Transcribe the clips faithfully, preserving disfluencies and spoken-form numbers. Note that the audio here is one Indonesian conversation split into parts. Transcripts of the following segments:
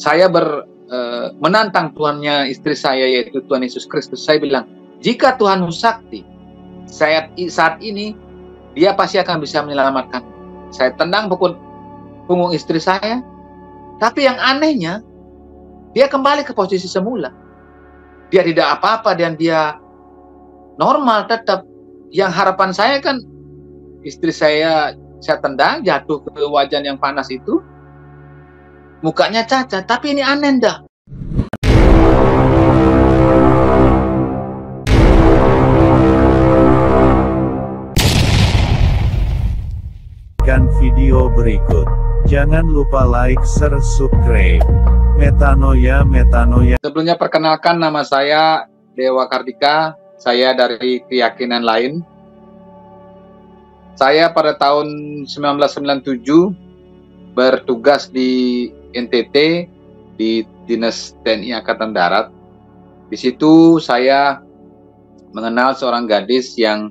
saya ber, eh, menantang Tuhannya istri saya, yaitu Tuhan Yesus Kristus. Saya bilang, jika Tuhanmu sakti, saya, saat ini dia pasti akan bisa menyelamatkan. Saya tendang pukul punggung istri saya, tapi yang anehnya, dia kembali ke posisi semula. Dia tidak apa-apa dan dia normal tetap. Yang harapan saya kan, istri saya saya tendang, jatuh ke wajan yang panas itu, mukanya cacat, tapi ini aneh dah. Kan video berikut. Jangan lupa like, share, subscribe. Metanoia, Metanoia. Sebelumnya perkenalkan, nama saya Dewa Kardika. Saya dari keyakinan lain. Saya pada tahun seribu sembilan ratus sembilan puluh tujuh bertugas di N T T, di Dinas T N I Angkatan Darat. Di situ saya mengenal seorang gadis yang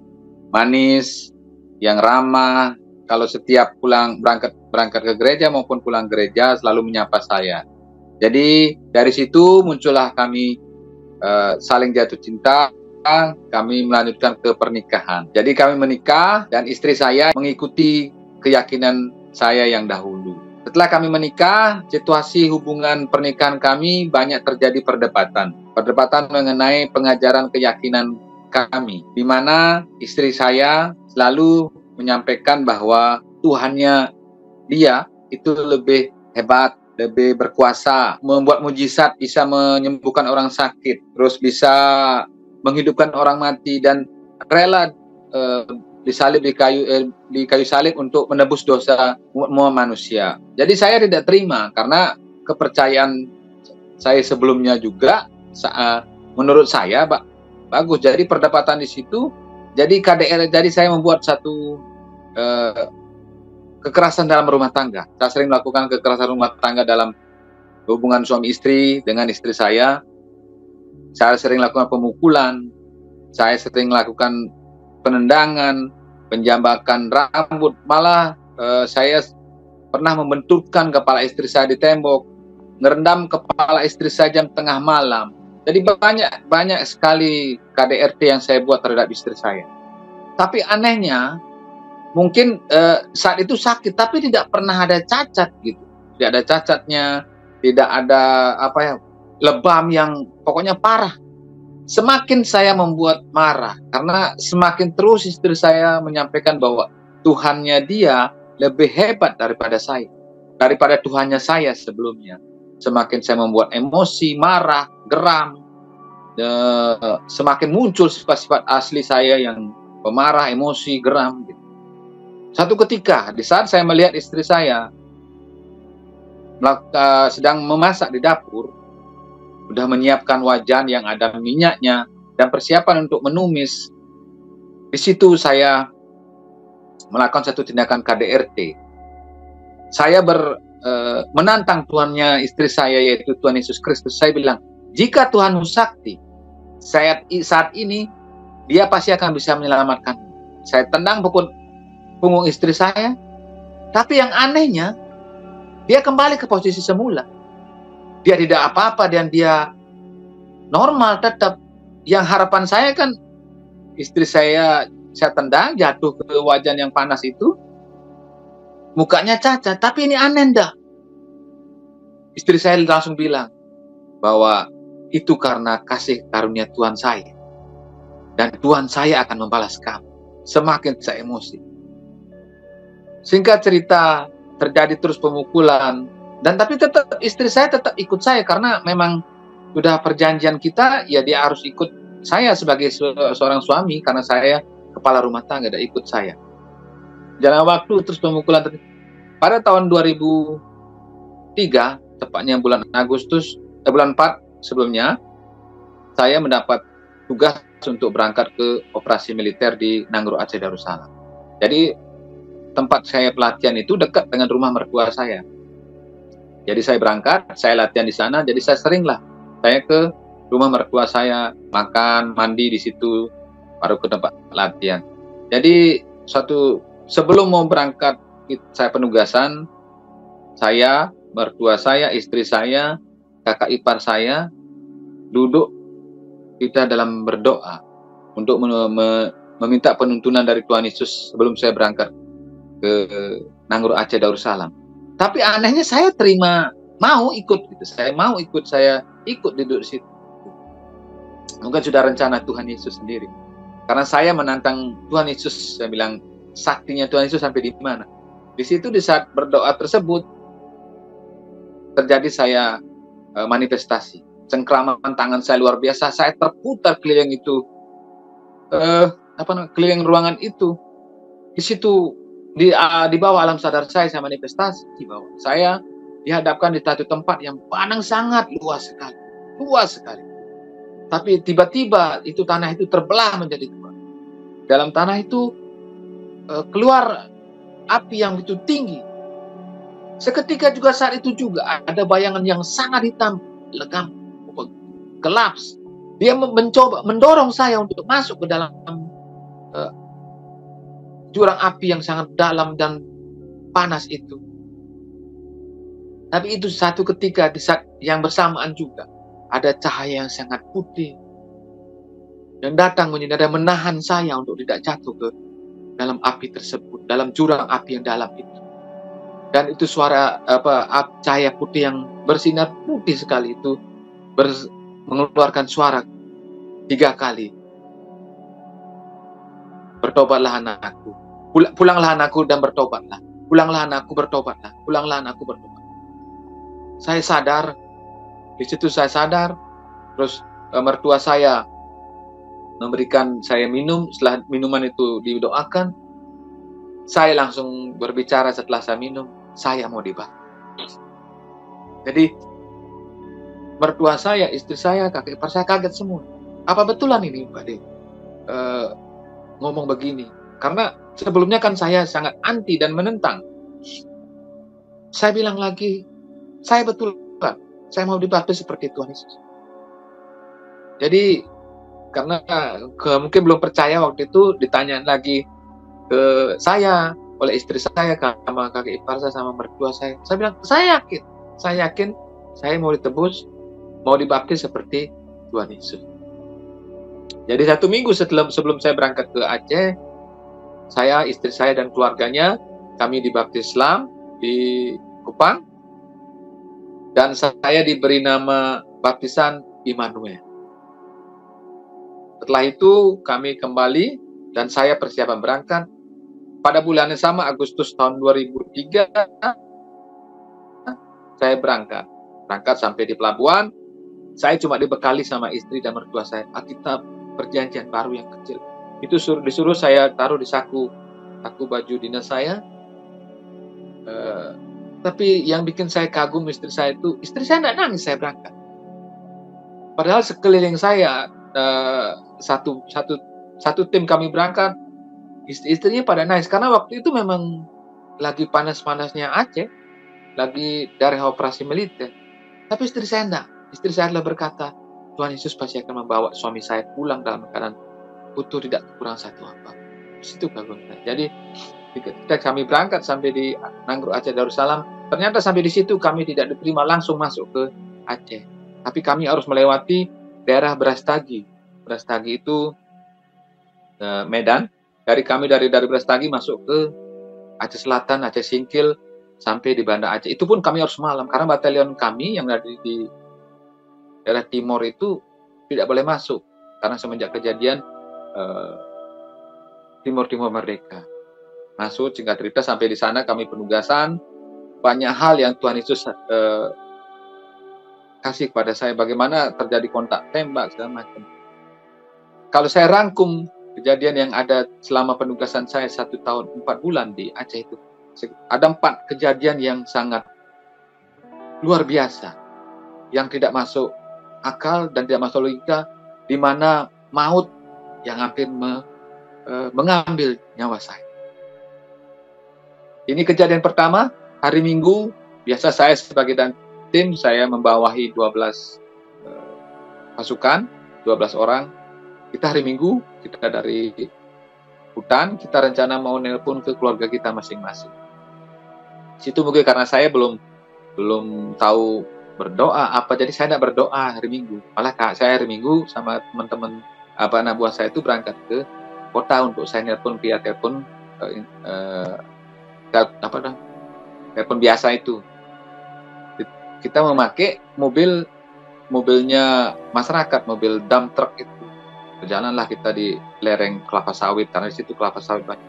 manis, yang ramah. Kalau setiap pulang berangkat berangkat ke gereja maupun pulang gereja selalu menyapa saya. Jadi dari situ muncullah kami uh, saling jatuh cinta. Kami melanjutkan ke pernikahan. Jadi kami menikah dan istri saya mengikuti keyakinan saya yang dahulu. Setelah kami menikah, situasi hubungan pernikahan kami banyak terjadi perdebatan. Perdebatan mengenai pengajaran keyakinan kami, di mana istri saya selalu menyampaikan bahwa Tuhannya dia itu lebih hebat, lebih berkuasa, membuat mujizat, bisa menyembuhkan orang sakit, terus bisa menghidupkan orang mati, dan rela eh, disalib di kayu eh, di kayu salib untuk menebus dosa semua manusia. Jadi saya tidak terima karena kepercayaan saya sebelumnya juga sa menurut saya ba bagus. Jadi perdebatan di situ. Jadi K D R, jadi saya membuat satu eh, kekerasan dalam rumah tangga. Saya sering melakukan kekerasan rumah tangga dalam hubungan suami istri dengan istri saya. Saya sering lakukan pemukulan, saya sering melakukan penendangan, penjambakan rambut, malah eh, saya pernah membenturkan kepala istri saya di tembok, ngerendam kepala istri saya jam tengah malam. Jadi banyak banyak sekali K D R T yang saya buat terhadap istri saya. Tapi anehnya, mungkin eh, saat itu sakit, tapi tidak pernah ada cacat gitu, tidak ada cacatnya, tidak ada apa ya, lebam yang pokoknya parah. Semakin saya membuat marah, karena semakin terus istri saya menyampaikan bahwa Tuhannya dia lebih hebat daripada saya, daripada Tuhannya saya sebelumnya. Semakin saya membuat emosi, marah, geram, eh, semakin muncul sifat-sifat asli saya yang pemarah, emosi, geram gitu. Satu ketika, di saat saya melihat istri saya uh, sedang memasak di dapur, sudah menyiapkan wajan yang ada minyaknya dan persiapan untuk menumis. Di situ saya melakukan satu tindakan K D R T. Saya ber, e, menantang Tuhannya istri saya, yaitu Tuhan Yesus Kristus. Saya bilang, jika Tuhanmu sakti, saya, saat ini dia pasti akan bisa menyelamatkan. Saya tendang pukul punggung istri saya, tapi yang anehnya, dia kembali ke posisi semula. Dia tidak apa-apa dan dia normal tetap. Yang harapan saya kan, istri saya saya tendang, jatuh ke wajan yang panas itu, mukanya cacat, tapi ini aneh dah. Istri saya langsung bilang bahwa itu karena kasih karunia Tuhan saya, dan Tuhan saya akan membalas kamu. Semakin saya emosi. Singkat cerita, terjadi terus pemukulan. Dan tapi tetap istri saya tetap ikut saya, karena memang sudah perjanjian kita, ya dia harus ikut saya sebagai seorang suami, karena saya kepala rumah tangga, dan ikut saya. Jalan waktu terus pemukulan. Pada tahun dua ribu tiga, tepatnya bulan Agustus, eh, bulan empat sebelumnya, saya mendapat tugas untuk berangkat ke operasi militer di Nanggro Aceh Darussalam. Jadi tempat saya pelatihan itu dekat dengan rumah mertua saya. Jadi saya berangkat, saya latihan di sana. Jadi saya seringlah saya ke rumah mertua saya, makan, mandi di situ, baru ke tempat latihan. Jadi satu sebelum mau berangkat saya penugasan, saya mertua saya, istri saya, kakak ipar saya, duduk kita dalam berdoa untuk me me meminta penuntunan dari Tuhan Yesus sebelum saya berangkat ke Nanggroe Aceh Darussalam. Tapi anehnya saya terima, mau ikut gitu. Saya mau ikut, saya ikut duduk di situ. Mungkin sudah rencana Tuhan Yesus sendiri. Karena saya menantang Tuhan Yesus, saya bilang saktinya Tuhan Yesus sampai di mana. Di situ di saat berdoa tersebut terjadi saya uh, manifestasi. Cengkraman tangan saya luar biasa, saya terputar keliling itu, uh, apa namanya, keliling ruangan itu. Di situ di uh, di bawah alam sadar saya, saya manifestasi di bawah. Saya dihadapkan di satu tempat yang padang sangat luas sekali, luas sekali. Tapi tiba-tiba itu tanah itu terbelah menjadi dua. Dalam tanah itu uh, keluar api yang begitu tinggi. Seketika juga saat itu juga ada bayangan yang sangat hitam, legam, gelap. Dia mencoba mendorong saya untuk masuk ke dalam uh, jurang api yang sangat dalam dan panas itu. Tapi itu satu ketika di saat yang bersamaan juga ada cahaya yang sangat putih dan datang menyinari, menahan saya untuk tidak jatuh ke dalam api tersebut, dalam jurang api yang dalam itu. Dan itu suara apa cahaya putih yang bersinar putih sekali itu ber, mengeluarkan suara tiga kali. Bertobatlah anakku, Pul pulanglah anakku dan bertobatlah. Pulanglah anakku, bertobatlah. Pulanglah anakku, bertobat. Saya sadar, di situ saya sadar, terus e, mertua saya memberikan saya minum. Setelah minuman itu didoakan, saya langsung berbicara setelah saya minum, saya mau dibaptis. Jadi mertua saya, istri saya, kakek ipar saya kaget semua. Apa betulan ini Pak De e, ngomong begini? Karena sebelumnya kan saya sangat anti dan menentang. Saya bilang lagi, saya betul Pak, saya mau dibaptis seperti Tuhan Yesus. Jadi karena ke, mungkin belum percaya waktu itu, ditanya lagi ke saya oleh istri saya, sama kakek ipar saya, sama mertua saya. Saya bilang, saya yakin, saya yakin saya mau ditebus, mau dibaptis seperti Tuhan Yesus. Jadi satu minggu setelah sebelum saya berangkat ke Aceh, saya, istri saya dan keluarganya, kami dibaptis Islam di Kupang, dan saya diberi nama baptisan Immanuel. Setelah itu kami kembali dan saya persiapan berangkat. Pada bulan yang sama, Agustus tahun dua ribu tiga, saya berangkat. Berangkat sampai di pelabuhan, saya cuma dibekali sama istri dan mertua saya Alkitab Perjanjian Baru yang kecil. Itu suruh, disuruh saya taruh di saku, saku baju dinas saya. Uh, tapi yang bikin saya kagum istri saya itu, istri saya tidak nangis saya berangkat. Padahal sekeliling saya, uh, satu, satu, satu tim kami berangkat, istri-istrinya pada nangis. Karena waktu itu memang lagi panas-panasnya Aceh, lagi daerah operasi militer. Tapi istri saya tidak. Istri saya adalah berkata, Tuhan Yesus pasti akan membawa suami saya pulang dalam keadaan utuh, tidak kurang satu apa. Situ kagum saya. Jadi ketika kami berangkat sampai di Nanggroe Aceh Darussalam, ternyata sampai di situ kami tidak diterima langsung masuk ke Aceh. Tapi kami harus melewati daerah Brastagi. Brastagi itu eh, Medan. Dari kami dari dari Brastagi masuk ke Aceh Selatan, Aceh Singkil, sampai di Banda Aceh. Itu pun kami harus malam karena batalion kami yang ada di, di daerah timur itu tidak boleh masuk karena semenjak kejadian eh, Timur-Timur Merdeka. Masuk, singkat cerita sampai di sana kami penugasan, banyak hal yang Tuhan Yesus eh, kasih kepada saya, bagaimana terjadi kontak tembak segala macam. Kalau saya rangkum kejadian yang ada selama penugasan saya satu tahun empat bulan di Aceh itu, ada empat kejadian yang sangat luar biasa, yang tidak masuk akal dan tidak masuk logika, di mana maut yang hampir me, eh, mengambil nyawa saya. Ini kejadian pertama, hari Minggu. Biasa saya sebagai dan tim, saya membawahi dua belas uh, pasukan, dua belas orang. Kita hari Minggu, kita dari hutan, kita rencana mau nelpon ke keluarga kita masing-masing. Situ mungkin karena saya belum belum tahu berdoa apa, jadi saya tidak berdoa hari Minggu. Malah kak saya hari Minggu sama teman-teman apa anak buah saya itu berangkat ke kota untuk saya nelpon via telepon eh, eh, apa dah telepon biasa itu. Kita memakai mobil mobilnya masyarakat, mobil dump truck itu. Berjalanlah kita di lereng kelapa sawit karena di situ kelapa sawit banyak.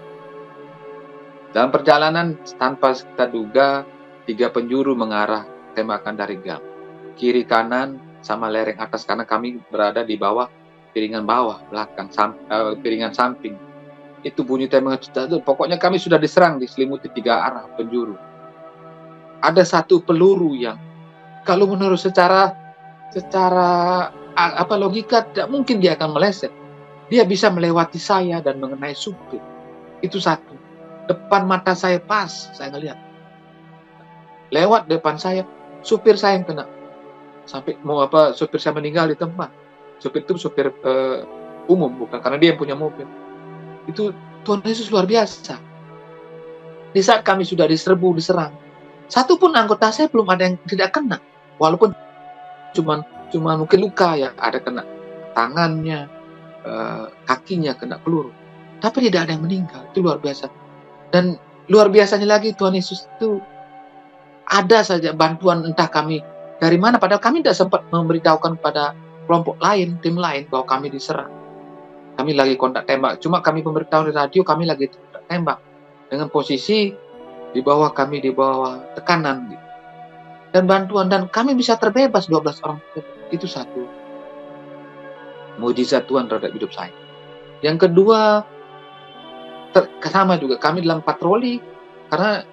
Dalam perjalanan tanpa kita duga tiga penjuru mengarah tembakan dari gam. Kiri kanan sama lereng atas karena kami berada di bawah piringan bawah belakang sam, uh, piringan samping. Itu bunyi tembakan. Pokoknya kami sudah diserang diselimuti tiga arah penjuru. Ada satu peluru yang kalau menurut secara secara apa logika tidak mungkin dia akan meleset. Dia bisa melewati saya dan mengenai supir. Itu satu. Depan mata saya pas saya ngelihat. Lewat depan saya, supir saya yang kena. Sampai mau apa supir saya meninggal di tempat. Supir itu supir uh, umum bukan karena dia yang punya mobil. Itu Tuhan Yesus luar biasa. Di saat kami sudah diserbu, diserang, satu pun anggota saya belum ada yang tidak kena. Walaupun cuman cuma mungkin luka ya, ada kena tangannya, uh, kakinya kena peluru. Tapi tidak ada yang meninggal. Itu luar biasa. Dan luar biasanya lagi Tuhan Yesus itu ada saja bantuan entah kami dari mana. Padahal kami tidak sempat memberitahukan pada kelompok lain, tim lain bahwa kami diserang. Kami lagi kontak tembak. Cuma kami memberitahu di radio kami lagi kontak tembak. Dengan posisi di bawah kami, di bawah tekanan. Dan bantuan. Dan kami bisa terbebas dua belas orang. Itu satu mujizat Tuhan terhadap hidup saya. Yang kedua, ter, sama juga kami dalam patroli karena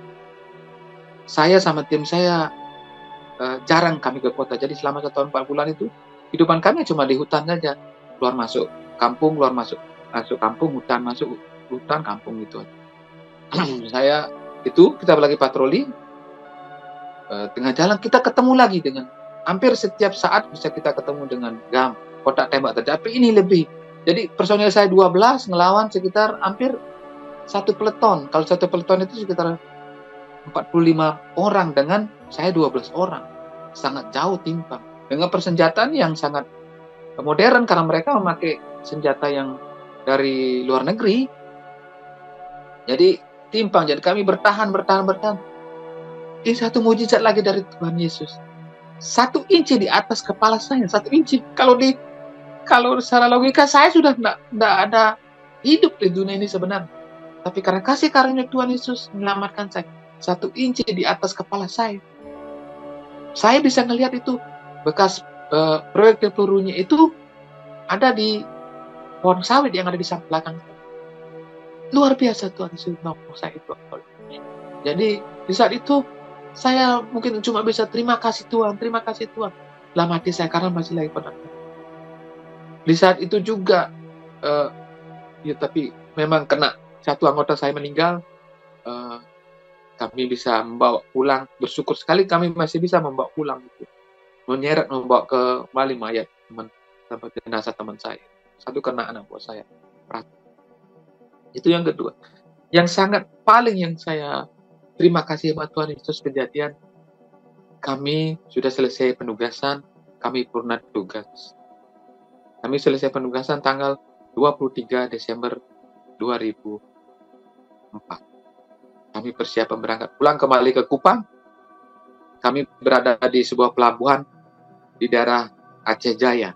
saya sama tim saya uh, jarang kami ke kota. Jadi selama satu tahun empat bulan itu kehidupan kami cuma di hutan saja, keluar masuk kampung, keluar masuk masuk kampung, hutan masuk hutan, kampung gitu. Saya itu kita lagi patroli uh, tengah jalan kita ketemu lagi dengan hampir setiap saat bisa kita ketemu dengan gam kotak tembak terjadi. Tapi ini lebih. Jadi personil saya dua belas ngelawan sekitar hampir satu peleton. Kalau satu peleton itu sekitar empat puluh lima orang dengan saya dua belas orang. Sangat jauh timpang. Dengan persenjataan yang sangat modern karena mereka memakai senjata yang dari luar negeri. Jadi timpang. Jadi kami bertahan, bertahan, bertahan. Ini satu mujizat lagi dari Tuhan Yesus. Satu inci di atas kepala saya. Satu inci. Kalau di Kalau secara logika saya sudah tidak ada hidup di dunia ini sebenarnya. Tapi karena kasih karunia Tuhan Yesus menyelamatkan saya. Satu inci di atas kepala saya. Saya bisa melihat itu. Bekas uh, proyektil pelurunya itu ada di pohon sawit yang ada di samping belakang. Luar biasa Tuhan Yesus mau saya itu. Jadi di saat itu saya mungkin cuma bisa terima kasih Tuhan. Terima kasih Tuhan. Dalam hati saya karena masih lagi pada. Di saat itu juga, uh, ya tapi memang kena satu anggota saya meninggal, uh, kami bisa membawa pulang. Bersyukur sekali kami masih bisa membawa pulang, gitu. Menyeret membawa ke kembali mayat teman, tempat jenazah teman saya. Satu kena anak buah saya. Itu yang kedua. Yang sangat paling yang saya terima kasih buat Tuhan Yesus kejadian, kami sudah selesai penugasan, kami purna tugas. Kami selesai penugasan tanggal dua puluh tiga Desember dua ribu empat. Kami persiapan berangkat pulang kembali ke Kupang. Kami berada di sebuah pelabuhan di daerah Aceh Jaya.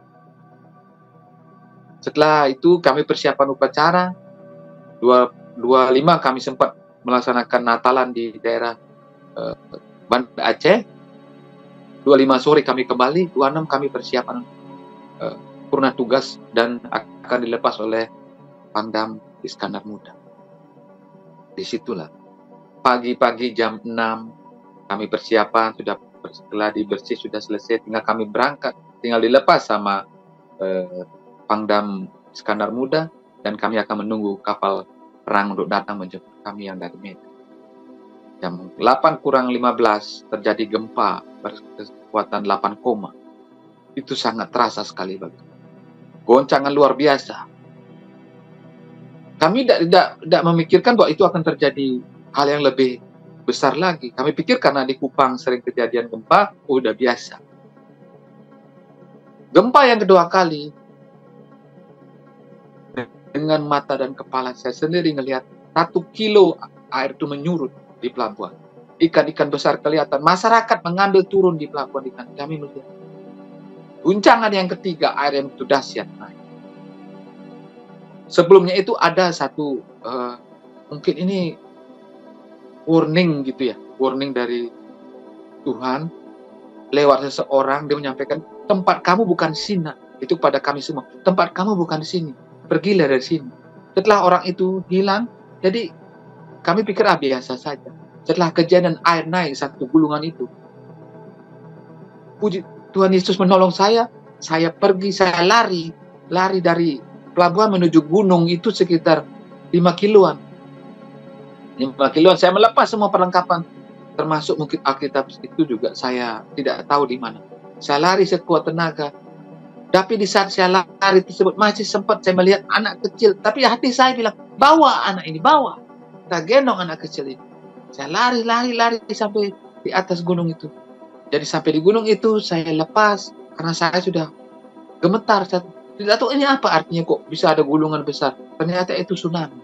Setelah itu kami persiapan upacara. dua puluh lima kami sempat melaksanakan Natalan di daerah uh, Banda Aceh. dua puluh lima sore kami kembali. dua puluh enam kami persiapan uh, purna tugas dan akan dilepas oleh Pangdam Iskandar Muda. Disitulah pagi-pagi jam enam kami persiapan, sudah setelah dibersih sudah selesai, tinggal kami berangkat, tinggal dilepas sama eh, Pangdam Iskandar Muda dan kami akan menunggu kapal perang untuk datang menjemput kami yang dari Medan. Jam delapan kurang lima belas terjadi gempa berkekuatan delapan koma. Itu sangat terasa sekali bagi goncangan luar biasa. Kami tidak tidak tidak memikirkan bahwa itu akan terjadi hal yang lebih besar lagi. Kami pikir karena di Kupang sering kejadian gempa, udah biasa. Gempa yang kedua kali, dengan mata dan kepala saya sendiri ngelihat satu kilo air itu menyurut di pelabuhan. Ikan-ikan besar kelihatan. Masyarakat mengambil turun di pelabuhan ikan. Kami melihat. Guncangan yang ketiga, air yang itu dahsyat naik. Sebelumnya itu ada satu, uh, mungkin ini warning gitu ya, warning dari Tuhan lewat seseorang. Dia menyampaikan, tempat kamu bukan sini. Itu pada kami semua, tempat kamu bukan di sini, pergilah dari sini. Setelah orang itu hilang, jadi kami pikir ah biasa saja. Setelah kejadian air naik satu gulungan itu, puji Tuhan Yesus menolong saya. Saya pergi, saya lari lari dari pelabuhan menuju gunung itu sekitar lima kiloan. lima kiloan saya melepas semua perlengkapan, termasuk mungkin Alkitab itu juga saya tidak tahu di mana. Saya lari sekuat tenaga. Tapi di saat saya lari tersebut masih sempat saya melihat anak kecil. Tapi hati saya bilang, bawa anak ini, bawa. Kita gendong anak kecil ini. Saya lari, lari, lari sampai di atas gunung itu. Jadi sampai di gunung itu saya lepas karena saya sudah gemetar. Saya tidak tahu ini apa artinya, kok bisa ada gulungan besar. Ternyata itu tsunami.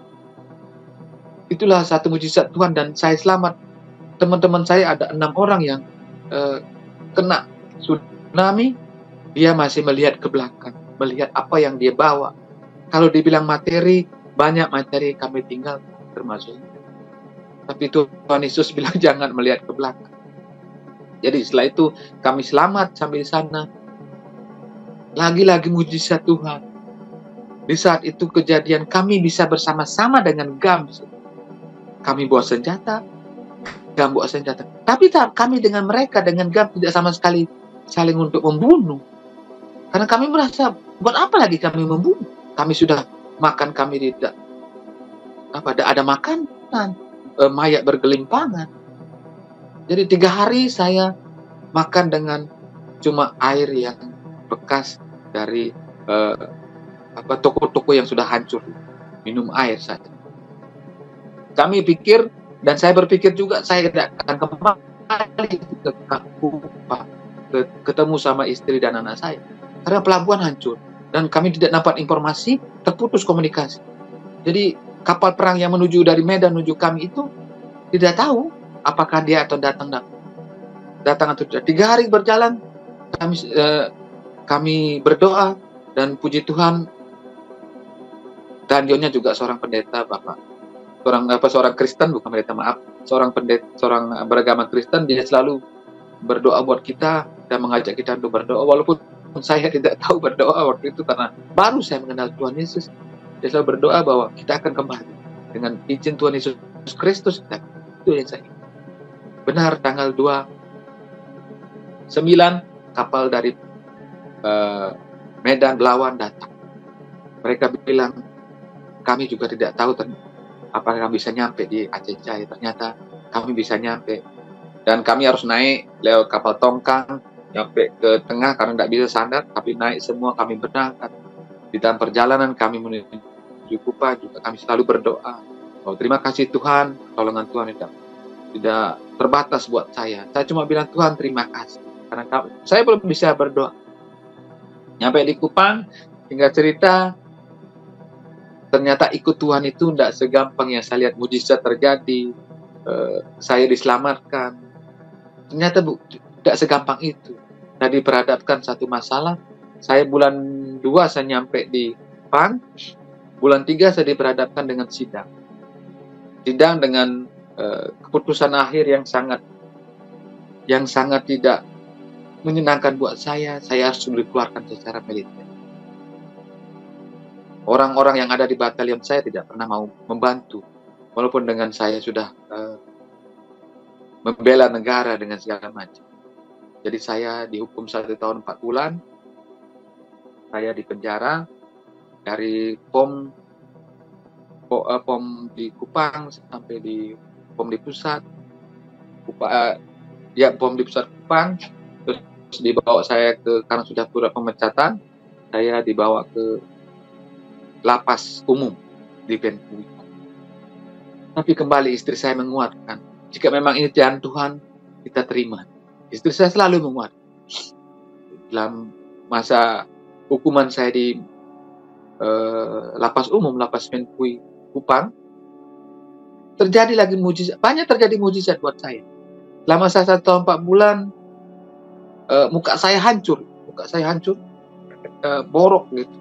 Itulah satu mujizat Tuhan dan saya selamat. Teman-teman saya ada enam orang yang uh, kena tsunami. Dia masih melihat ke belakang, melihat apa yang dia bawa. Kalau dibilang materi, banyak materi kami tinggal termasuk. Tapi Tuhan Yesus bilang jangan melihat ke belakang. Jadi setelah itu kami selamat sampai di sana. Lagi-lagi mujizat Tuhan. Di saat itu kejadian kami bisa bersama-sama dengan G A M. Kami bawa senjata, G A M bawa senjata. Tapi kami dengan mereka, dengan G A M tidak sama sekali saling untuk membunuh. Karena kami merasa, buat apa lagi kami membunuh? Kami sudah makan, kami tidak apa ada, ada makanan, e, mayat bergelimpangan. Jadi tiga hari saya makan dengan cuma air yang bekas dari e, apa toko-toko yang sudah hancur, minum air saja. Kami pikir, dan saya berpikir juga saya tidak akan kembali ke Kupang, ketemu sama istri dan anak saya. Karena pelabuhan hancur dan kami tidak dapat informasi, terputus komunikasi. Jadi kapal perang yang menuju dari Medan menuju kami itu tidak tahu apakah dia atau datang datang atau tidak. Tiga hari berjalan kami eh, kami berdoa dan puji Tuhan, dan dionya juga seorang pendeta, Bapak, seorang apa seorang Kristen, bukan pendeta, maaf, seorang pendeta, seorang beragama Kristen. Dia selalu berdoa buat kita dan mengajak kita untuk berdoa, walaupun saya tidak tahu berdoa waktu itu karena baru saya mengenal Tuhan Yesus. Dia selalu berdoa bahwa kita akan kembali dengan izin Tuhan Yesus Kristus. Itu yang saya ingat. Benar, tanggal dua puluh sembilan kapal dari uh, Medan Belawan datang. Mereka bilang kami juga tidak tahu apakah kami bisa nyampe di Aceh Jaya. Ternyata kami bisa nyampe dan kami harus naik lewat kapal tongkang nyampe ke tengah karena tidak bisa sandar, tapi naik semua kami berangkat. Di dalam perjalanan kami menuju Kupang juga kami selalu berdoa, oh terima kasih Tuhan, pertolongan Tuhan tidak, tidak terbatas buat saya. Saya cuma bilang Tuhan terima kasih karena kami, saya belum bisa berdoa. Nyampe di Kupang, tinggal cerita, ternyata ikut Tuhan itu tidak segampang yang saya lihat. Mujizat terjadi, eh, saya diselamatkan. Ternyata bu, tidak segampang itu. Tadi berhadapkan satu masalah. Saya bulan dua saya nyampe di Kupang. Bulan tiga saya diperhadapkan dengan sidang. Sidang dengan uh, keputusan akhir yang sangat yang sangat tidak menyenangkan buat saya. Saya harus dikeluarkan secara militer. Orang-orang yang ada di batalion saya tidak pernah mau membantu. Walaupun dengan saya sudah uh, membela negara dengan segala macam. Jadi saya dihukum satu tahun empat bulan. Saya dipenjara dari pom, pom, pom di Kupang sampai di pom di pusat. Kupang, ya pom di pusat Kupang. Terus dibawa saya ke, karena sudah surat pemecatan, saya dibawa ke lapas umum di Bengkulu. Tapi kembali istri saya menguatkan. Jika memang ini jalan Tuhan, kita terima. Istri saya selalu menguat. Dalam masa hukuman saya di uh, lapas umum, lapas Menkui Kupang, terjadi lagi mujizat. Banyak terjadi mujizat buat saya. Selama saya satu tahun empat bulan, uh, muka saya hancur. Muka saya hancur, uh, borok gitu.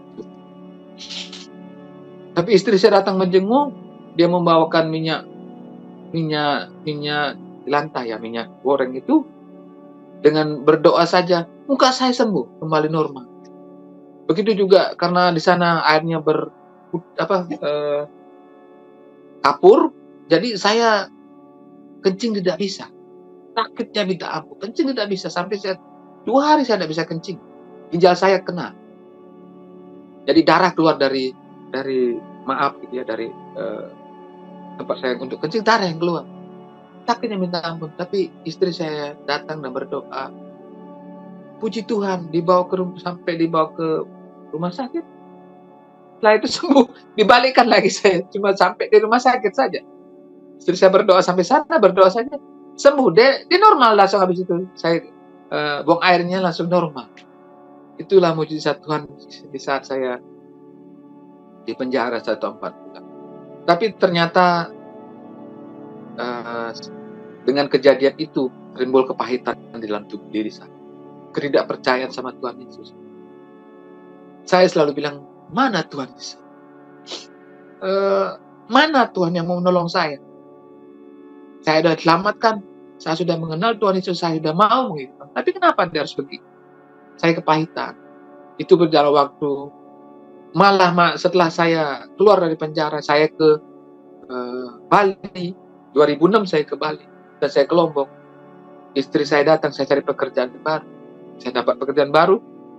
Tapi istri saya datang menjenguk, dia membawakan minyak, minyak, minyak lantai ya, minyak goreng itu. Dengan berdoa saja, muka saya sembuh, kembali normal. Begitu juga karena di sana airnya ber apa eh, kapur, jadi saya kencing tidak bisa. Sakitnya minta ampun, kencing tidak bisa sampai saya dua hari saya tidak bisa kencing. Ginjal saya kena. Jadi darah keluar dari dari maaf gitu ya dari eh, tempat saya untuk kencing, darah yang keluar. Sakitnya minta ampun, tapi istri saya datang dan berdoa. Puji Tuhan, dibawa ke rumah, sampai dibawa ke rumah sakit. Setelah itu sembuh, dibalikkan lagi saya, cuma sampai di rumah sakit saja. Istri saya berdoa sampai sana, berdoa saja, sembuh. Dia, dia normal langsung habis itu. Saya uh, buang airnya langsung normal. Itulah mujizat Tuhan di saat saya di penjara satu empat bulan. Tapi ternyata uh, dengan kejadian itu timbul kepahitan di dalam tubuh diri saya. Ketidakpercayaan sama Tuhan Yesus. Saya selalu bilang, mana Tuhan Yesus? Uh, mana Tuhan yang mau menolong saya? Saya sudah diselamatkan, saya sudah mengenal Tuhan Yesus, saya sudah mau mengikat. Tapi kenapa dia harus begitu? Saya kepahitan. Itu berjalan waktu. Malah setelah saya keluar dari penjara, saya ke uh, Bali. dua ribu enam saya ke Bali. Dan saya ke Lombok. Istri saya datang, saya cari pekerjaan baru. Saya dapat pekerjaan baru.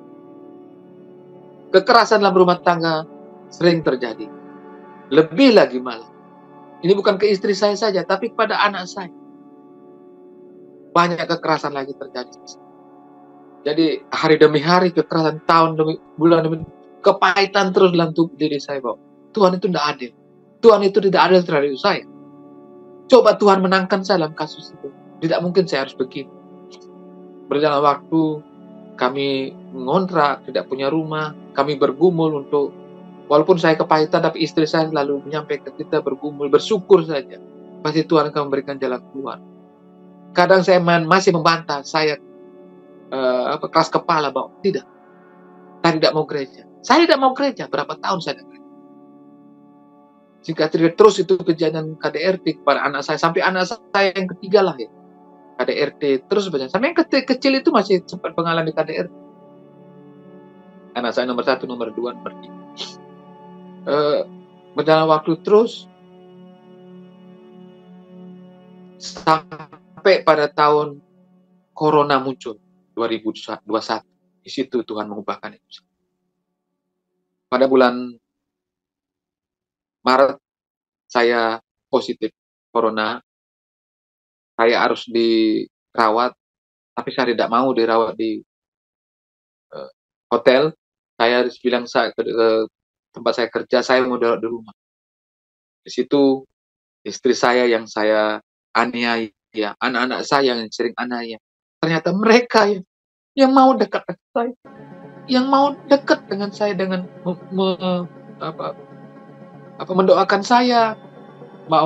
Kekerasan dalam rumah tangga sering terjadi. Lebih lagi malah. Ini bukan ke istri saya saja, tapi kepada anak saya. Banyak kekerasan lagi terjadi. Jadi hari demi hari kekerasan, tahun demi bulan demi kepahitan terus dalam tubuh diri saya bahwa Tuhan itu tidak adil. Tuhan itu tidak adil terhadap saya. Coba Tuhan menangkan saya dalam kasus itu. Tidak mungkin saya harus begini. Berjalan waktu, kami mengontrak, tidak punya rumah, kami bergumul untuk, walaupun saya kepahitan, tapi istri saya selalu menyampaikan kita bergumul, bersyukur saja. Pasti Tuhan akan memberikan jalan keluar. Kadang saya masih membantah, saya uh, apa, keras kepala bahwa tidak, saya tidak mau gereja. Saya tidak mau gereja, berapa tahun saya tidak gereja. Singkat cerita, terus itu kejadian K D R T kepada anak saya, sampai anak saya yang ketiga lah ya. K D R T terus berjalan. Sampai yang kecil, kecil itu masih sempat mengalami K D R T. Anak saya nomor satu, nomor dua, nomor tiga. Uh, berjalan waktu terus sampai pada tahun Corona muncul dua ribu dua puluh satu. Di situ Tuhan mengubahkan itu. Pada bulan Maret saya positif Corona. Saya harus dirawat, tapi saya tidak mau dirawat di uh, hotel. Saya harus bilang saya ke uh, tempat saya kerja, saya mau dirawat di rumah. Di situ istri saya yang saya aniaya, anak-anak saya yang sering aniaya. Ternyata mereka yang, yang mau dekat dengan saya, yang mau dekat dengan saya dengan me, me, apa, apa mendoakan saya, mau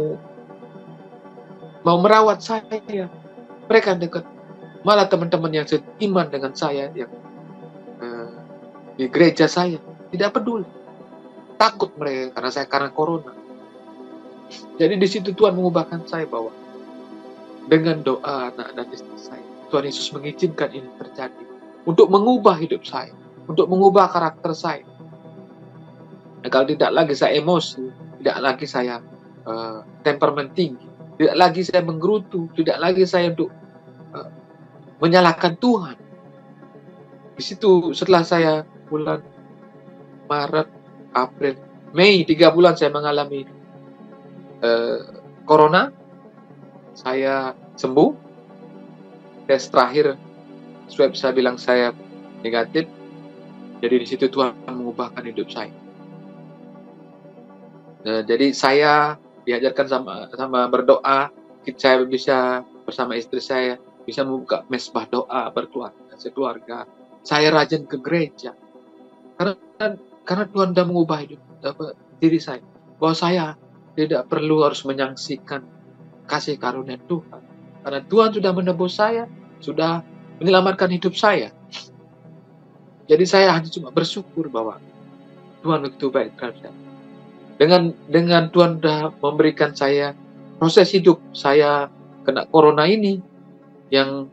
mau merawat saya. Mereka dekat. Malah teman-teman yang seiman dengan saya yang eh, di gereja saya tidak peduli. Takut mereka karena saya karena corona. Jadi di situ Tuhan mengubahkan saya bahwa dengan doa anak dan istri saya, Tuhan Yesus mengizinkan ini terjadi untuk mengubah hidup saya, untuk mengubah karakter saya. Nah, kalau tidak lagi saya emosi, tidak lagi saya uh, temperamen tinggi, tidak lagi saya menggerutu, tidak lagi saya untuk uh, menyalahkan Tuhan. Di situ setelah saya bulan Maret, April, Mei, tiga bulan saya mengalami uh, corona, saya sembuh. Tes terakhir swab saya bilang saya negatif. Jadi di situ Tuhan mengubahkan hidup saya. Nah, jadi saya diajarkan sama sama berdoa saya bisa bersama istri saya bisa membuka mesbah doa berkeluarga, sekeluarga. Saya rajin ke gereja. Karena karena Tuhan sudah mengubah hidup apa, diri saya. Bahwa saya tidak perlu harus menyaksikan kasih karunia Tuhan. Karena Tuhan sudah menebus saya, sudah menyelamatkan hidup saya. Jadi saya hanya cuma bersyukur bahwa Tuhan begitu baik terhadap saya. Dengan dengan Tuhan sudah memberikan saya proses hidup, saya kena corona ini yang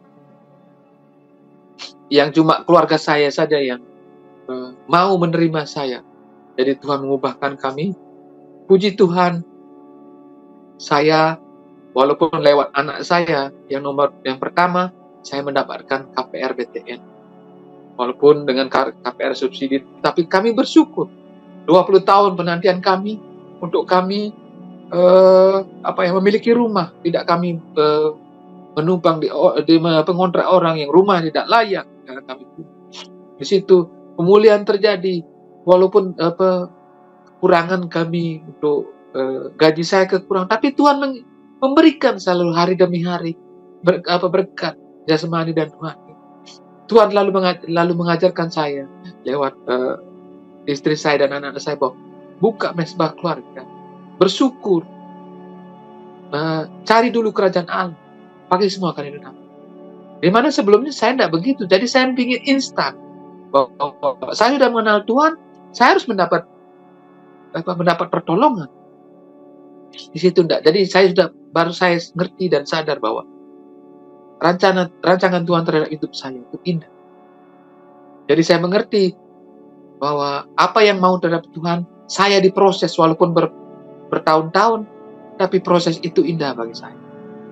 yang cuma keluarga saya saja yang uh, mau menerima saya. Jadi Tuhan mengubahkan kami. Puji Tuhan, saya walaupun lewat anak saya yang nomor yang pertama, saya mendapatkan K P R B T N. Walaupun dengan K P R subsidi, tapi kami bersyukur. dua puluh tahun penantian kami untuk kami uh, apa yang memiliki rumah, tidak kami uh, menumpang di, di pengontrak orang yang rumah tidak layak. Karena kami di situ pemulihan terjadi, walaupun apa kekurangan kami untuk uh, gaji saya kekurangan, tapi Tuhan memberikan selalu hari demi hari ber, apa berkat jasmani dan rohani. Tuhan lalu mengaj lalu mengajarkan saya lewat uh, istri saya dan anak-anak saya bahwa buka mesbah keluarga, bersyukur, uh, cari dulu kerajaan Allah, pagi semua akan hidup. Dimana sebelumnya saya tidak begitu, jadi saya ingin instan. Bahwa saya sudah mengenal Tuhan, saya harus mendapat apa mendapat pertolongan. Di situ enggak. Jadi saya sudah baru saya ngerti dan sadar bahwa rancangan rancangan Tuhan terhadap hidup saya itu indah. Jadi saya mengerti bahwa apa yang mau terhadap Tuhan, saya diproses walaupun ber, bertahun-tahun, tapi proses itu indah bagi saya.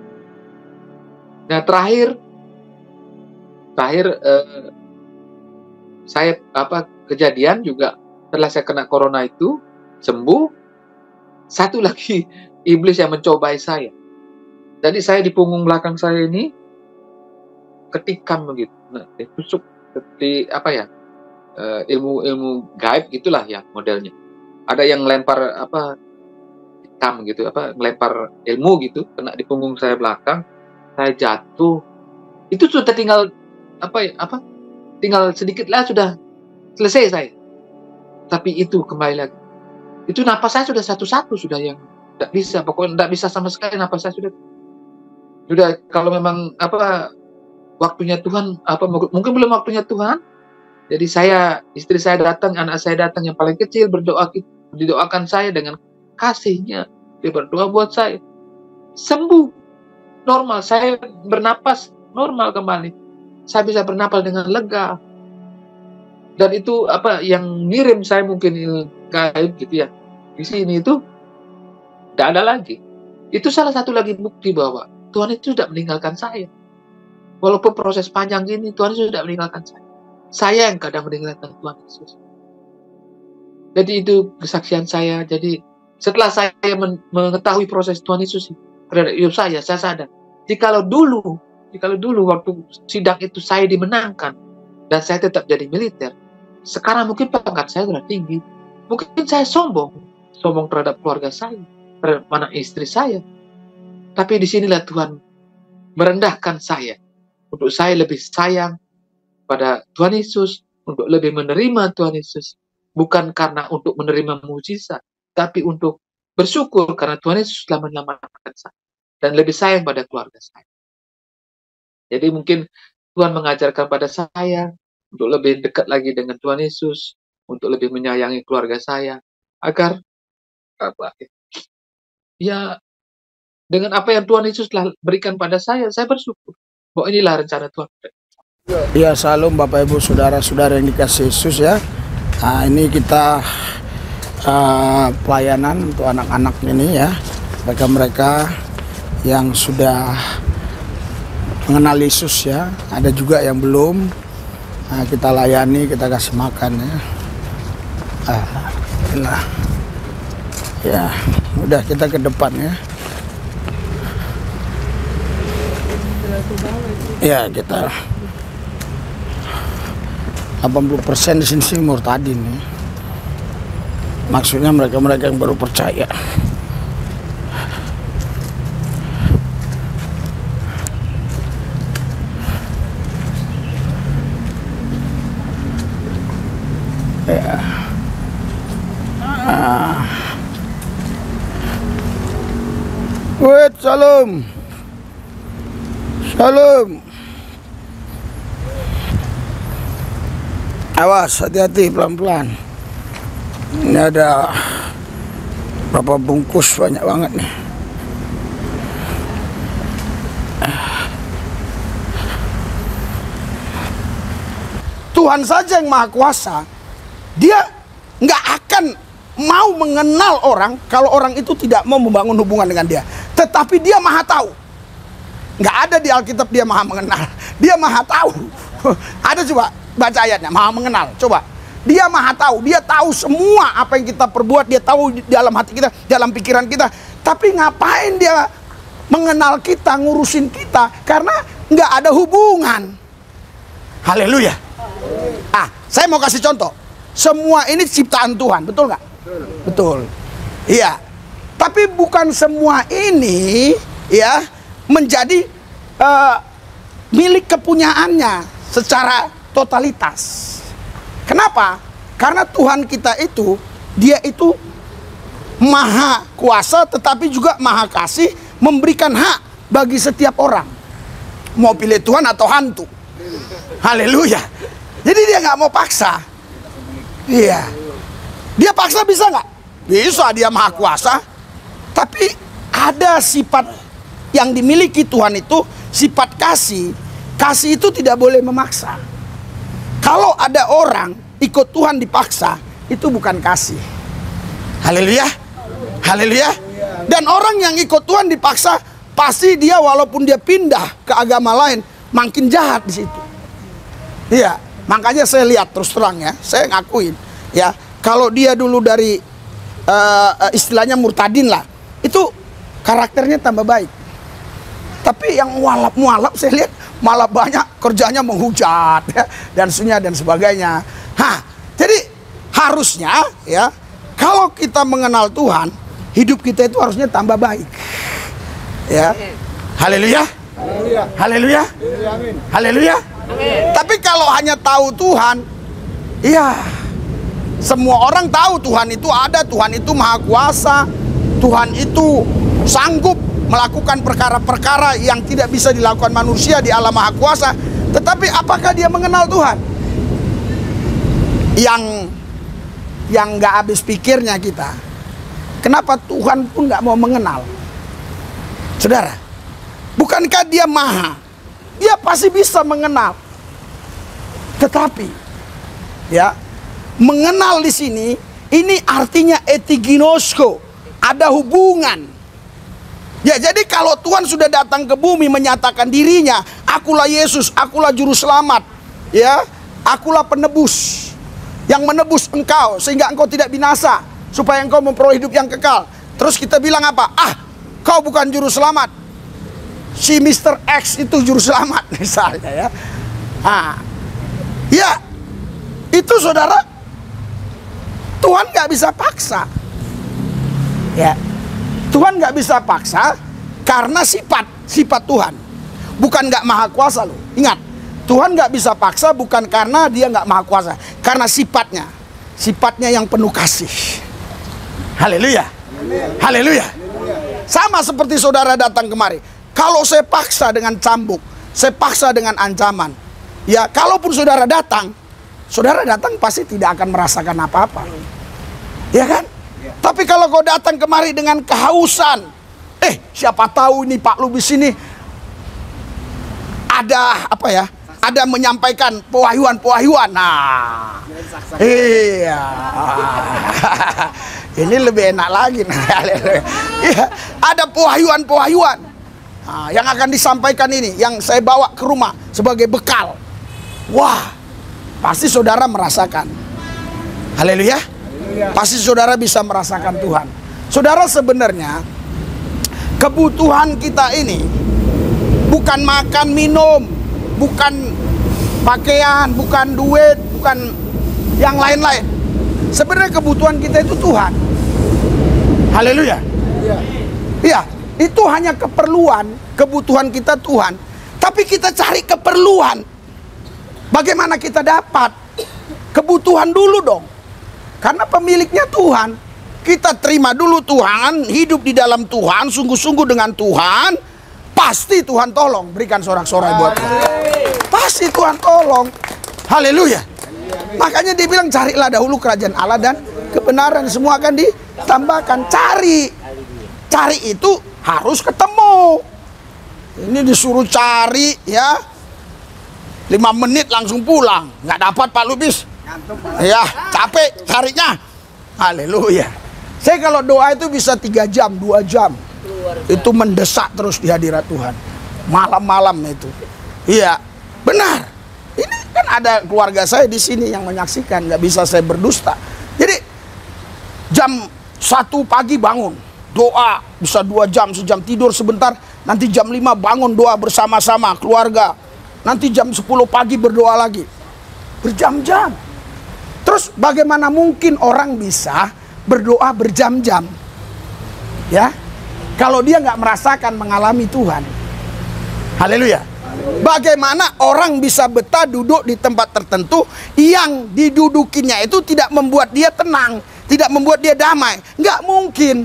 Nah terakhir, terakhir eh, saya apa kejadian juga setelah saya kena corona itu sembuh, satu lagi iblis yang mencobai saya. Jadi saya di punggung belakang saya ini ketikam begitu, nah, ditusuk seperti apa ya uh, ilmu ilmu gaib gitulah ya modelnya. Ada yang lempar apa hitam gitu, apa melempar ilmu gitu, kena di punggung saya belakang, saya jatuh. Itu sudah tinggal apa ya apa tinggal sedikit lah sudah selesai saya. Tapi itu kembali lagi. Itu napas saya sudah satu-satu sudah yang tidak bisa, pokoknya tidak bisa sama sekali napas saya sudah. Sudah kalau memang apa waktunya Tuhan, apa mungkin belum waktunya Tuhan. Jadi saya, istri saya datang, anak saya datang yang paling kecil berdoa, didoakan saya dengan kasihnya. Dia berdoa buat saya. Sembuh. Normal, saya bernapas normal kembali. Saya bisa bernapas dengan lega. Dan itu apa yang ngirim saya mungkin gaib gitu ya. Di sini itu tidak ada lagi. Itu salah satu lagi bukti bahwa Tuhan itu sudah meninggalkan saya. Walaupun proses panjang ini, Tuhan itu sudah meninggalkan saya. Saya yang kadang meninggalkan Tuhan Yesus. Jadi itu kesaksian saya. Jadi setelah saya men mengetahui proses Tuhan Yesus terhadap hidup saya, saya sadar. Jikalau dulu, jikalau dulu waktu sidang itu saya dimenangkan dan saya tetap jadi militer, sekarang mungkin pangkat saya sudah tinggi. Mungkin saya sombong, sombong terhadap keluarga saya, terhadap anak istri saya. Tapi disinilah Tuhan merendahkan saya, untuk saya lebih sayang pada Tuhan Yesus, untuk lebih menerima Tuhan Yesus, bukan karena untuk menerima mujizat, tapi untuk bersyukur karena Tuhan Yesus telah menyelamatkan saya, dan lebih sayang pada keluarga saya. Jadi mungkin Tuhan mengajarkan pada saya untuk lebih dekat lagi dengan Tuhan Yesus, untuk lebih menyayangi keluarga saya, agar apa ya dengan apa yang Tuhan Yesus telah berikan pada saya, saya bersyukur bahwa inilah rencana Tuhan. Ya, salam Bapak Ibu saudara-saudara yang dikasih Yesus ya. Nah, ini kita uh, pelayanan untuk anak-anak ini ya, mereka-mereka yang sudah mengenal Yesus ya. Ada juga yang belum. Nah, kita layani, kita kasih makan ya. Ah, nah, ya, udah kita ke depan ya. Ya, kita delapan puluh persen di sini sih murtadin nih. Maksudnya mereka-mereka yang baru percaya. Ya. Ah. Wait, salam. Salam. Awas, hati-hati, pelan-pelan. Ini ada berapa bungkus, banyak banget nih. Tuhan saja yang Maha Kuasa, Dia nggak akan mau mengenal orang kalau orang itu tidak mau membangun hubungan dengan Dia. Tetapi Dia Maha tahu. Nggak ada di Alkitab Dia Maha mengenal. Dia Maha tahu. Ada coba baca ayatnya, Maha mengenal. Coba. Dia Maha tahu. Dia tahu semua apa yang kita perbuat. Dia tahu di dalam hati kita, dalam pikiran kita. Tapi ngapain Dia mengenal kita, ngurusin kita? Karena nggak ada hubungan. Haleluya. Ah, saya mau kasih contoh. Semua ini ciptaan Tuhan, betul nggak? Betul. Iya. Tapi bukan semua ini ya menjadi uh, milik kepunyaannya secara totalitas. Kenapa? Karena Tuhan kita itu, Dia itu Maha Kuasa tetapi juga Maha Kasih, memberikan hak bagi setiap orang. Mau pilih Tuhan atau hantu. Haleluya. Jadi Dia nggak mau paksa. Iya. Dia paksa bisa nggak? Bisa, Dia Maha Kuasa. Tapi ada sifat yang dimiliki Tuhan itu, sifat kasih. Kasih itu tidak boleh memaksa. Kalau ada orang ikut Tuhan dipaksa, itu bukan kasih. Haleluya. Haleluya. Dan orang yang ikut Tuhan dipaksa, pasti dia walaupun dia pindah ke agama lain, makin jahat di situ. Iya. Makanya saya lihat terus terang ya, saya ngakuin ya, kalau dia dulu dari uh, istilahnya murtadin lah, itu karakternya tambah baik. Tapi yang mualaf-mualaf saya lihat malah banyak kerjanya menghujat ya, dan sunya dan sebagainya. Hah, jadi harusnya ya, kalau kita mengenal Tuhan, hidup kita itu harusnya tambah baik. Ya. Haleluya. Haleluya. Haleluya. Haleluya. Tapi kalau hanya tahu Tuhan, iya, semua orang tahu Tuhan itu ada, Tuhan itu Maha Kuasa, Tuhan itu sanggup melakukan perkara-perkara yang tidak bisa dilakukan manusia di alam Maha Kuasa. Tetapi apakah dia mengenal Tuhan? Yang yang nggak habis pikirnya kita, kenapa Tuhan pun nggak mau mengenal? Saudara, bukankah Dia Maha? Dia pasti bisa mengenal. Tetapi ya, mengenal di sini ini artinya etiginosko, ada hubungan. Ya, jadi kalau Tuhan sudah datang ke bumi menyatakan dirinya, akulah Yesus, akulah juru selamat, ya, akulah penebus yang menebus engkau sehingga engkau tidak binasa, supaya engkau memperoleh hidup yang kekal. Terus kita bilang apa? Ah, kau bukan juru selamat, si mister X itu juru selamat misalnya ya. Nah, ya itu saudara, Tuhan nggak bisa paksa. Ya, Tuhan nggak bisa paksa karena sifat sifat Tuhan, bukan nggak Maha Kuasa loh. Ingat, Tuhan nggak bisa paksa bukan karena Dia nggak Maha Kuasa, karena sifatnya, sifatnya yang penuh kasih. Haleluya. Haleluya. Sama seperti saudara datang kemari. Kalau saya paksa dengan cambuk, saya paksa dengan ancaman, ya kalaupun saudara datang, saudara datang pasti tidak akan merasakan apa-apa, ya kan? Ya. Tapi kalau kau datang kemari dengan kehausan, eh siapa tahu ini Pak Lubis ini ada apa ya? Ada menyampaikan pewahyuan-pewahyuan. Nah, iya, ini lebih enak lagi. Iya, ada pewahyuan-pewahyuan. Nah, yang akan disampaikan ini, yang saya bawa ke rumah sebagai bekal. Wah, pasti saudara merasakan. Haleluya. Pasti saudara bisa merasakan Tuhan. Saudara, sebenarnya kebutuhan kita ini bukan makan minum, bukan pakaian, bukan duit, bukan yang lain-lain. Sebenarnya kebutuhan kita itu Tuhan. Haleluya. Iya. Itu hanya keperluan, kebutuhan kita Tuhan. Tapi kita cari keperluan. Bagaimana kita dapat? Kebutuhan dulu dong. Karena pemiliknya Tuhan. Kita terima dulu Tuhan, hidup di dalam Tuhan, sungguh-sungguh dengan Tuhan, pasti Tuhan tolong. Berikan sorak-sorai buat Tuhan. Pasti Tuhan tolong. Haleluya. Makanya dia bilang carilah dahulu kerajaan Allah dan kebenaran, semua akan ditambahkan. Cari. Cari itu harus ketemu. Ini disuruh cari ya, lima menit langsung pulang. Nggak dapat Pak Lubis. Ya capek carinya. Haleluya. Saya kalau doa itu bisa tiga jam, dua jam. Itu mendesak terus di hadirat Tuhan. Malam-malam itu. Iya, benar. Ini kan ada keluarga saya di sini yang menyaksikan, nggak bisa saya berdusta. Jadi jam satu pagi bangun, doa bisa dua jam, sejam tidur sebentar, nanti jam lima bangun doa bersama-sama keluarga. Nanti jam sepuluh pagi berdoa lagi. Berjam-jam. Terus bagaimana mungkin orang bisa berdoa berjam-jam? Ya, kalau dia nggak merasakan mengalami Tuhan. Haleluya. Bagaimana orang bisa betah duduk di tempat tertentu yang didudukinya itu tidak membuat dia tenang, tidak membuat dia damai? Nggak mungkin.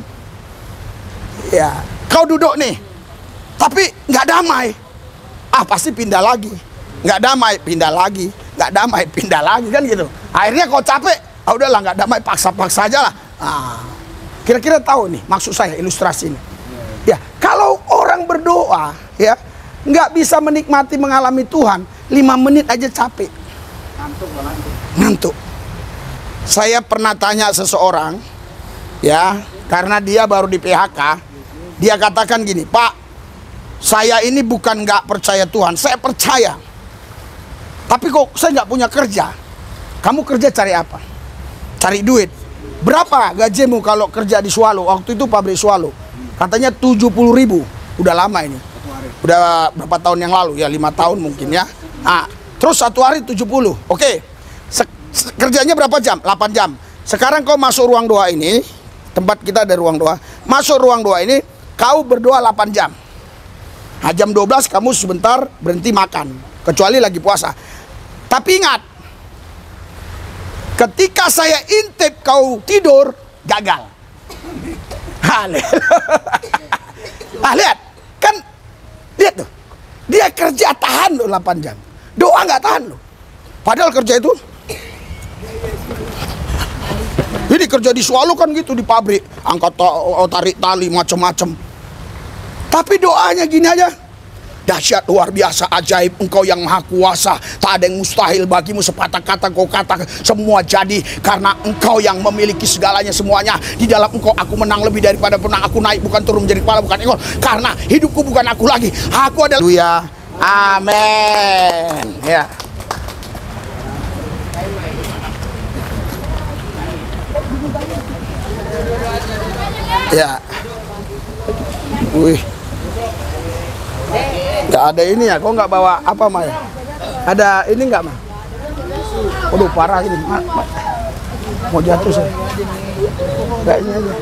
Ya, kau duduk nih, tapi nggak damai. Ah, pasti pindah lagi. Nggak damai, pindah lagi. Nggak damai, pindah lagi, kan gitu. Akhirnya kau capek, ah udahlah nggak damai, paksa-paksa aja lah. Ah, kira-kira tahu nih maksud saya ilustrasi ini. Ya, kalau orang berdoa, ya, nggak bisa menikmati mengalami Tuhan, lima menit aja capek. Ngantuk, ngantuk. Saya pernah tanya seseorang, ya, karena dia baru di P H K, dia katakan gini, Pak, saya ini bukan nggak percaya Tuhan, saya percaya. Tapi kok saya nggak punya kerja. Kamu kerja cari apa? Cari duit. Berapa gajimu kalau kerja di Swallow? Waktu itu pabrik Swallow. Katanya tujuh puluh ribu. Udah lama ini. Udah berapa tahun yang lalu? Ya lima tahun mungkin ya. Nah, terus satu hari tujuh puluh. Oke. Se se kerjanya berapa jam? delapan jam. Sekarang kau masuk ruang doa ini. Tempat kita ada ruang doa. Masuk ruang doa ini. Kau berdoa delapan jam. Nah, jam dua belas kamu sebentar berhenti makan. Kecuali lagi puasa. Tapi ingat, ketika saya intip kau tidur, gagal. Ah, lihat, kan, lihat tuh, dia kerja tahan loh delapan jam, doa nggak tahan loh. Padahal kerja itu, jadi kerja di Swallow kan gitu, di pabrik, angkat tarik tali macem-macem. Tapi doanya gini aja. Dahsyat, luar biasa, ajaib, Engkau yang maha kuasa, tak ada yang mustahil bagimu. Sepatah kata kau katakan, semua jadi karena Engkau yang memiliki segalanya semuanya. Di dalam Engkau aku menang lebih daripada pernah. Aku naik bukan turun menjadi kepala bukan ekor. Karena hidupku bukan aku lagi, aku adalah. Haleluya, amin. Ya. Ya. Wih. Nggak ada ini ya, kok nggak bawa apa Maya? Ada ini nggak mah? Waduh parah ini, ma, ma. Mau jatuh sih. Nggak ini aja.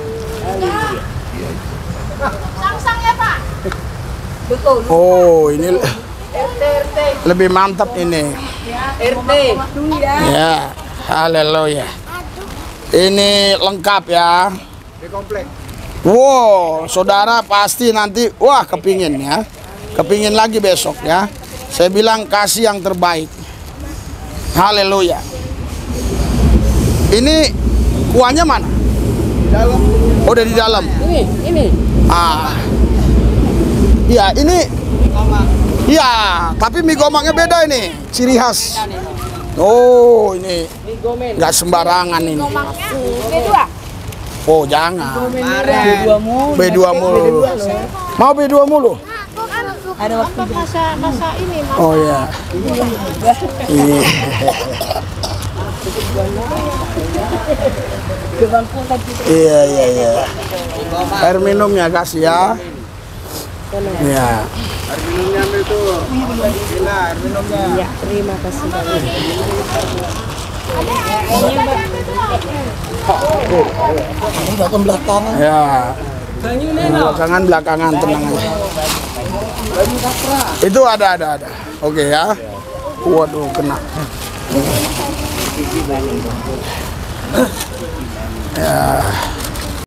Samsung ya Pak? Betul. Oh ini lebih mantap ini. R T. Ya, haleluya. Ini lengkap ya. Wow, saudara pasti nanti wah kepingin ya. Kepingin lagi besok ya. Saya bilang kasih yang terbaik. Haleluya. Ini kuahnya mana? Dalam. Oh, udah di dalam. Ini, ini. Ah. Ya, ini. Ya, tapi mie gomaknya beda ini. Ciri khas. Oh, ini. Nggak sembarangan ini. B dua. Oh, jangan. B dua mulu. B dua mulu. Mau B dua mulu? Ada waktu masa masa ini. Masa. Oh ya. Iya. Iya iya iya. Air minumnya kasih ya. Iya. Air minumnya ambil tuh. Bila air minumnya. Ya, terima kasih banyak. Belakang belakangan. Ya. Belakangan belakangan tenang aja. Itu ada ada ada. Oke ya. Waduh kena. Ya.